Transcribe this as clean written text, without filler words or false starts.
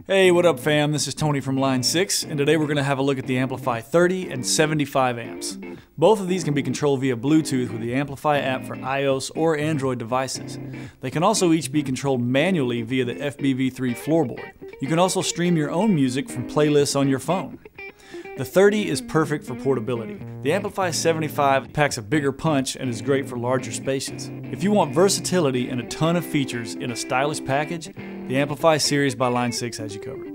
Hey, what up fam? This is Tony from Line 6, and today we're going to have a look at the Amplifi 30 and 75 amps. Both of these can be controlled via Bluetooth with the Amplifi app for iOS or Android devices. They can also each be controlled manually via the FBV3 floorboard. You can also stream your own music from playlists on your phone. The 30 is perfect for portability. The Amplifi 75 packs a bigger punch and is great for larger spaces. If you want versatility and a ton of features in a stylish package, the Amplifi series by Line 6 has you covered.